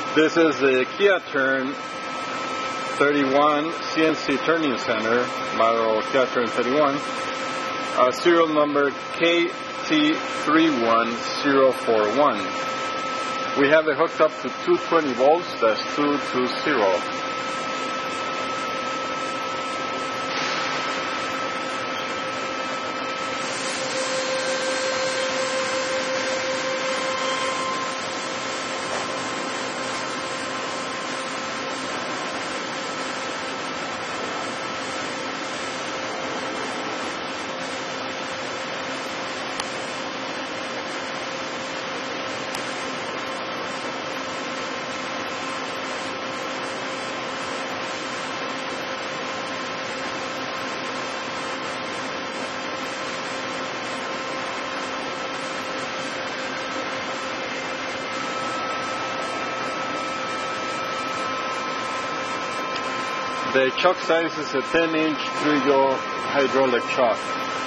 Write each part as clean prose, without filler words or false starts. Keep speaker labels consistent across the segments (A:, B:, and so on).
A: This is the Kia Turn 31 CNC Turning Center, model Kia Turn 31, serial number KT31041. We have it hooked up to 220 volts, that's 220. The chuck size is a 10-inch 3-yaw hydraulic chuck.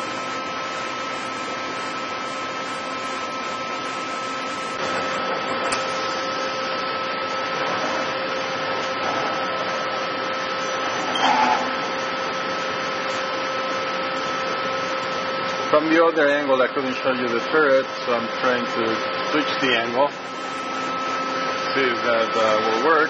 A: From the other angle I couldn't show you the turret, so I'm trying to switch the angle, see if that will work.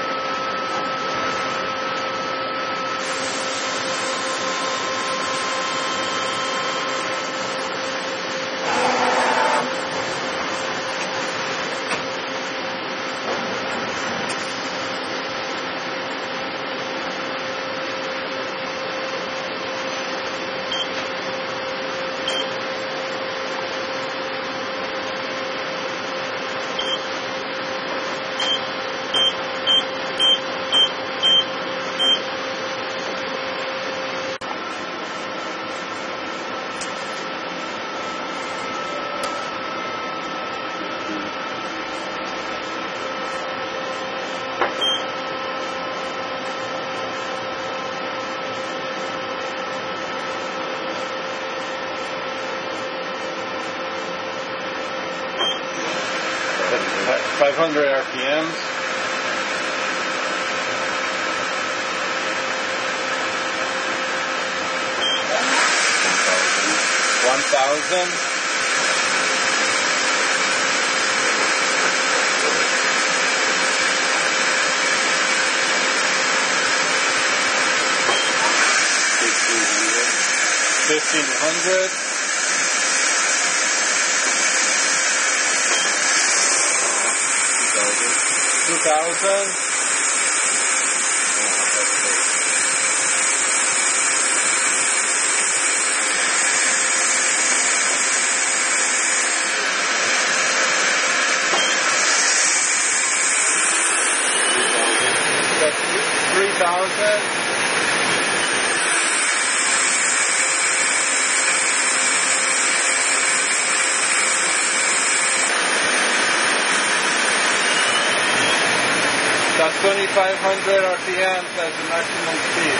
A: At 500 RPMs. One thousand. $1,500. 2,000. That's 3,000. That's 2,500 RPM, that's the maximum speed,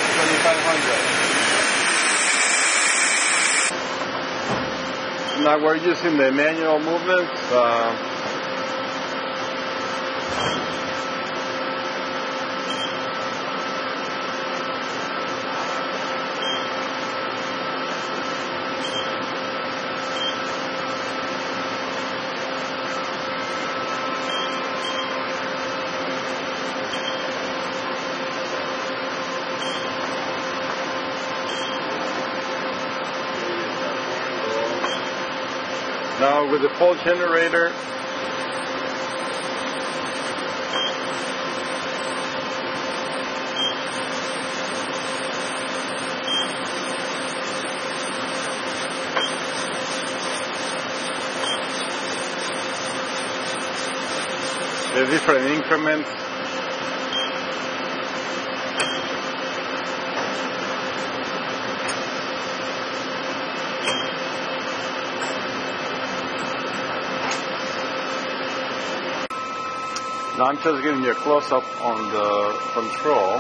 A: 2,500. Now we're using the manual movements. Now with the pole generator, the different increments. Now I'm just giving you a close-up on the control.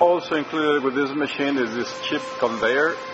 A: Also included with this machine is this chip conveyor.